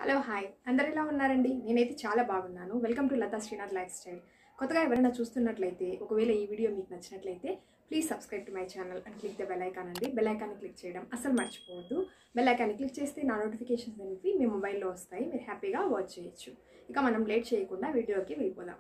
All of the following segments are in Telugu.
హలో హాయ్ అందరూ ఎలా ఉన్నారండి నేనైతే చాలా బాగున్నాను welcome to LathaSreenath lifestyle కొత్తగా ఎవరైనా చూస్తున్నట్లయితే ఒకవేళ ఈ వీడియో మీకు నచ్చినట్లయితే please subscribe to my channel and click the bell icon అండి బెల్ ఐకాన్ క్లిక్ చేయడం అసలు మర్చిపోవద్దు బెల్ ఐకాన్ క్లిక్ చేస్తే నా నోటిఫికేషన్స్ అనేవి మీ మొబైల్లో వస్తాయి మీరు హ్యాపీగా వాచ్ చేయొచ్చు ఇక మనం లేట్ చేయకుండా వీడియోకి వెళ్ళిపోదాం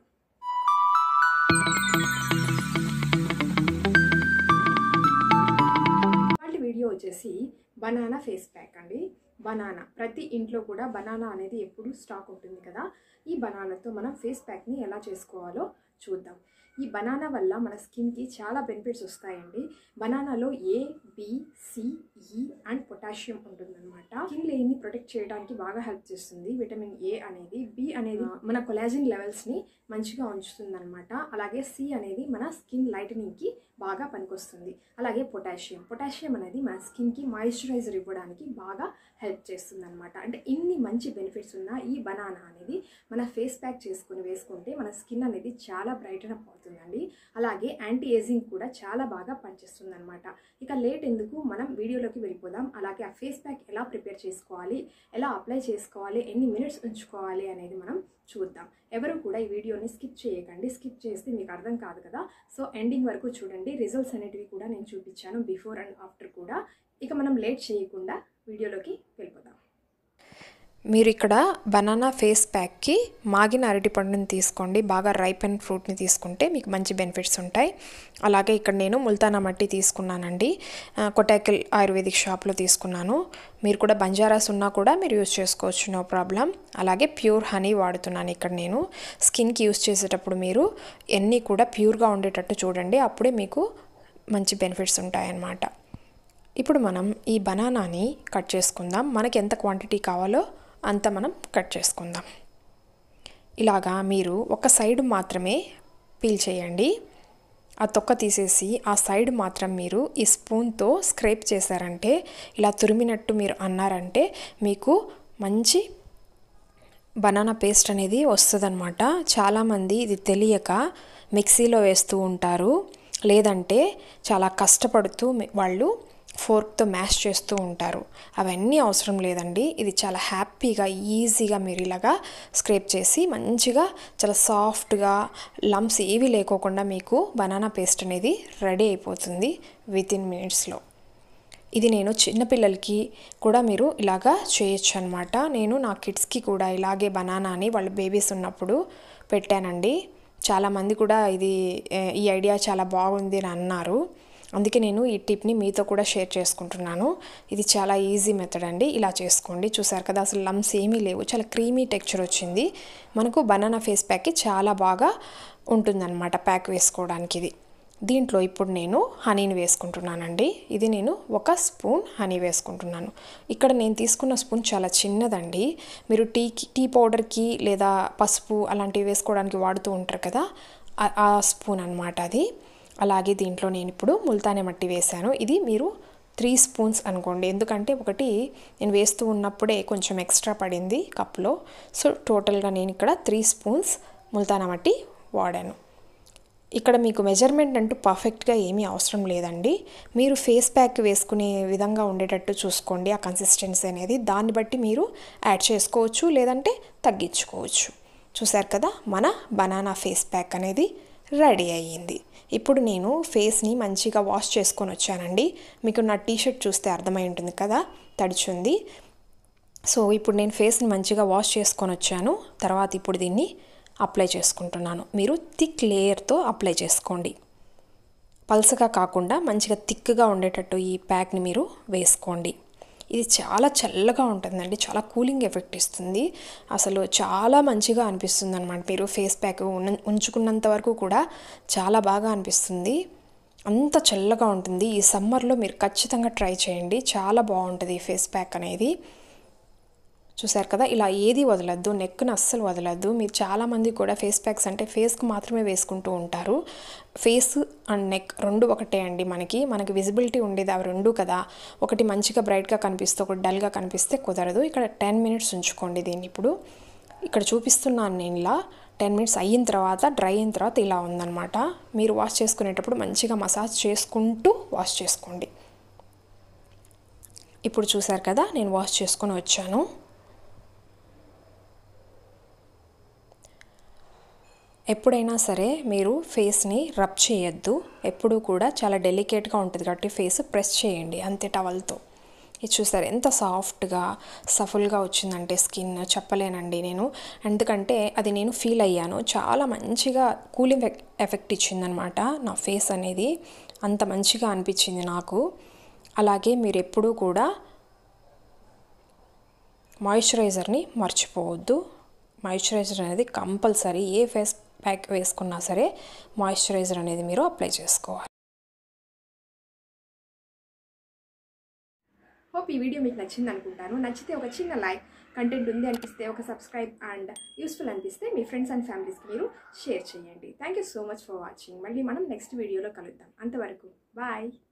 వాళ్ళ వీడియో వచ్చేసి బనానా ఫేస్ ప్యాక్ అండి బనానా ప్రతి ఇంట్లో కూడా బనానా అనేది ఎప్పుడు స్టాక్ ఉంటుంది కదా ఈ బనానాతో మనం ఫేస్ ప్యాక్ని ఎలా చేసుకోవాలో చూద్దాం ఈ బనానా వల్ల మన స్కిన్కి చాలా బెనిఫిట్స్ వస్తాయండి బనానాలో A B C E and potassium ఉంటుందన్నమాట స్కిన్ లేయర్ని ప్రొటెక్ట్ చేయడానికి బాగా హెల్ప్ చేస్తుంది విటమిన్ ఏ అనేది బి అనేది మన కొలాజిన్ లెవెల్స్ని మంచిగా ఉంచుతుందన్నమాట అలాగే సి అనేది మన స్కిన్ లైటనింగ్కి బాగా పనికొస్తుంది అలాగే పొటాషియం అనేది మన స్కిన్కి మాయిశ్చరైజర్ ఇవ్వడానికి బాగా హెల్ప్ చేస్తుంది అనమాట అంటే ఇన్ని మంచి బెనిఫిట్స్ ఉన్న ఈ బనానా అనేది మన ఫేస్ ప్యాక్ చేసుకుని వేసుకుంటే మన స్కిన్ అనేది చాలా బ్రైటన్ అప్ అవుతుందండి అలాగే యాంటీ ఏజింగ్ కూడా చాలా బాగా పనిచేస్తుంది అనమాట ఇక లేట్ ఎందుకు మనం వీడియోలోకి వెళ్ళిపోదాం అలాగే ఆ ఫేస్ ప్యాక్ ఎలా ప్రిపేర్ చేసుకోవాలి ఎలా అప్లై చేసుకోవాలి ఎన్ని మినిట్స్ ఉంచుకోవాలి అనేది మనం చూద్దాం ఎవరు కూడా ఈ వీడియోని స్కిప్ చేయకండి స్కిప్ చేస్తే మీకు అర్థం కాదు కదా సో ఎండింగ్ వరకు చూడండి రిజల్ట్స్ అనేటివి కూడా నేను చూపించాను బిఫోర్ అండ్ ఆఫ్టర్ కూడా ఇక మనం లేట్ చేయకుండా వీడియోలోకి వెళ్ళిపోదాం మీరు ఇక్కడ బనానా ఫేస్ ప్యాక్కి మాగిన అరటిపండుని తీసుకోండి బాగా రైపెన్ ఫ్రూట్ని తీసుకుంటే మీకు మంచి బెనిఫిట్స్ ఉంటాయి అలాగే ఇక్కడ నేను ముల్తానా మట్టి తీసుకున్నానండి కొటాకిల్ ఆయుర్వేదిక్ షాప్లో తీసుకున్నాను మీరు కూడా బంజారాస్ ఉన్నా కూడా మీరు యూజ్ చేసుకోవచ్చు నో ప్రాబ్లం అలాగే ప్యూర్ హనీ వాడుతున్నాను ఇక్కడ నేను స్కిన్కి యూజ్ చేసేటప్పుడు మీరు ఎన్ని కూడా ప్యూర్గా ఉండేటట్టు చూడండి అప్పుడే మీకు మంచి బెనిఫిట్స్ ఉంటాయన్నమాట ఇప్పుడు మనం ఈ బనానాని కట్ చేసుకుందాం మనకి ఎంత క్వాంటిటీ కావాలో అంత మనం కట్ చేసుకుందాం ఇలాగా మీరు ఒక సైడ్ మాత్రమే పీల్ చేయండి ఆ తొక్క తీసేసి ఆ సైడ్ మాత్రం మీరు ఈ స్పూన్తో స్క్రేప్ చేశారంటే ఇలా తురిమినట్టు మీరు అన్నారంటే మీకు మంచి బనానా పేస్ట్ అనేది వస్తుందన్నమాట చాలామంది ఇది తెలియక మిక్సీలో వేస్తూ ఉంటారు లేదంటే చాలా కష్టపడుతూ వాళ్ళు ఫోర్క్తో మ్యాష్ చేస్తూ ఉంటారు అవన్నీ అవసరం లేదండి ఇది చాలా హ్యాపీగా ఈజీగా మీరు ఇలాగా స్క్రేప్ చేసి మంచిగా చాలా సాఫ్ట్గా లంప్స్ ఏవి లేకోకుండా మీకు బనానా పేస్ట్ అనేది రెడీ అయిపోతుంది వితిన్ మినిట్స్లో ఇది నేను చిన్నపిల్లలకి కూడా మీరు ఇలాగా చేయొచ్చు అనమాట నేను నా కిడ్స్కి కూడా ఇలాగే బనానాని వాళ్ళ బేబీస్ ఉన్నప్పుడు పెట్టానండి చాలామంది కూడా ఈ ఐడియా చాలా బాగుంది అని అన్నారు అందుకే నేను ఈ టిప్ని మీతో కూడా షేర్ చేసుకుంటున్నాను ఇది చాలా ఈజీ మెథడ్ అండి ఇలా చేసుకోండి చూసారు కదా అసలు లంప్స్ ఏమీ లేవు చాలా క్రీమీ టెక్స్చర్ వచ్చింది మనకు బనానా ఫేస్ ప్యాక్కి చాలా బాగా ఉంటుందన్నమాట ప్యాక్ వేసుకోవడానికి ఇది దీంట్లో ఇప్పుడు నేను హనీని వేసుకుంటున్నానండి ఇది నేను 1 స్పూన్ హనీ వేసుకుంటున్నాను ఇక్కడ నేను తీసుకున్న స్పూన్ చాలా చిన్నదండి మీరు టీ పౌడర్కి లేదా పసుపు అలాంటివి వేసుకోవడానికి వాడుతూ ఉంటారు కదా ఆ స్పూన్ అన్నమాట అది అలాగే దీంట్లో నేను ఇప్పుడు ముల్తానీ మట్టి వేశాను ఇది మీరు 3 స్పూన్స్ అనుకోండి ఎందుకంటే ఒకటి నేను వేస్తూ ఉన్నప్పుడే కొంచెం ఎక్స్ట్రా పడింది కప్లో సో టోటల్గా నేను ఇక్కడ 3 స్పూన్స్ ముల్తానా మట్టి వాడాను ఇక్కడ మీకు మెజర్మెంట్ అంటూ పర్ఫెక్ట్గా ఏమీ అవసరం లేదండి మీరు ఫేస్ ప్యాక్ వేసుకునే విధంగా ఉండేటట్టు చూసుకోండి ఆ కన్సిస్టెన్సీ అనేది దాన్ని బట్టి మీరు యాడ్ చేసుకోవచ్చు లేదంటే తగ్గించుకోవచ్చు చూసారు కదా మన బనానా ఫేస్ ప్యాక్ అనేది రెడీ అయ్యింది ఇప్పుడు నేను ఫేస్ని మంచిగా వాష్ చేసుకొని వచ్చానండి మీకు నా టీషర్ట్ చూస్తే అర్థమై ఉంటుంది కదా తడిచుంది సో ఇప్పుడు నేను ఫేస్ని మంచిగా వాష్ చేసుకొని వచ్చాను తర్వాత ఇప్పుడు దీన్ని అప్లై చేసుకుంటున్నాను మీరు థిక్ లేయర్తో అప్లై చేసుకోండి పల్సగా కాకుండా మంచిగా థిక్గా ఉండేటట్టు ఈ ప్యాక్ని మీరు వేసుకోండి ఇది చాలా చల్లగా ఉంటుందండి చాలా కూలింగ్ ఎఫెక్ట్ ఇస్తుంది అసలు చాలా మంచిగా అనిపిస్తుంది అనమాట మీరు ఫేస్ ప్యాక్ ఉంచుకున్నంత వరకు కూడా చాలా బాగా అనిపిస్తుంది అంత చల్లగా ఉంటుంది ఈ సమ్మర్లో మీరు ఖచ్చితంగా ట్రై చేయండి చాలా బాగుంటుంది ఈ ఫేస్ ప్యాక్ అనేది చూసారు కదా ఇలా ఏది వదలద్దు నెక్ను అస్సలు వదలద్దు మీరు చాలామంది కూడా ఫేస్ ప్యాక్స్ అంటే ఫేస్కి మాత్రమే వేసుకుంటూ ఉంటారు ఫేస్ అండ్ నెక్ రెండు ఒకటే అండి మనకి విజిబిలిటీ ఉండేది అవి రెండు కదా ఒకటి మంచిగా బ్రైట్గా కనిపిస్తే ఒకటి డల్గా కనిపిస్తే కుదరదు ఇక్కడ 10 మినిట్స్ ఉంచుకోండి దీన్ని ఇప్పుడు ఇక్కడ చూపిస్తున్నాను నేను ఇలా 10 మినిట్స్ అయిన తర్వాత డ్రై అయిన తర్వాత ఇలా ఉందన్నమాట మీరు వాష్ చేసుకునేటప్పుడు మంచిగా మసాజ్ చేసుకుంటూ వాష్ చేసుకోండి ఇప్పుడు చూసారు కదా నేను వాష్ చేసుకొని వచ్చాను ఎప్పుడైనా సరే మీరు ఫేస్ని రబ్ చేయొద్దు. ఎప్పుడూ కూడా చాలా డెలికేట్గా ఉంటుంది కాబట్టి ఫేస్ ప్రెస్ చేయండి అంతే టవల్తో. ఇది చూసారు ఎంత సాఫ్ట్గా సఫుల్గా వచ్చిందంటే స్కిన్ చెప్పలేనండి నేను. ఎందుకంటే అది నేను ఫీల్ అయ్యాను. చాలా మంచిగా కూలింగ్ ఎఫెక్ట్ ఇచ్చిందనమాట నా ఫేస్ అనేది. అంత మంచిగా అనిపించింది నాకు. అలాగే మీరు ఎప్పుడూ కూడా మాయిశ్చరైజర్ని మర్చిపోవద్దు. మాయిశ్చరైజర్ అనేది కంపల్సరీ. ఏ ఫేస్ ప్యాక్ వేసుకున్నా సరే మాయిశ్చరైజర్ అనేది మీరు అప్లై చేసుకోవాలి. హోప్ ఈ వీడియో మీకు నచ్చింది అనుకుంటాను. నచ్చితే ఒక చిన్న లైక్, కంటెంట్ ఉంది అనిపిస్తే ఒక సబ్స్క్రైబ్ అండ్ యూస్ఫుల్ అనిపిస్తే మీ ఫ్రెండ్స్ అండ్ ఫ్యామిలీస్కి మీరు షేర్ చేయండి. Thank you so much for watching. మళ్ళీ మనం నెక్స్ట్ వీడియోలో కలుద్దాం. అంతవరకు బాయ్.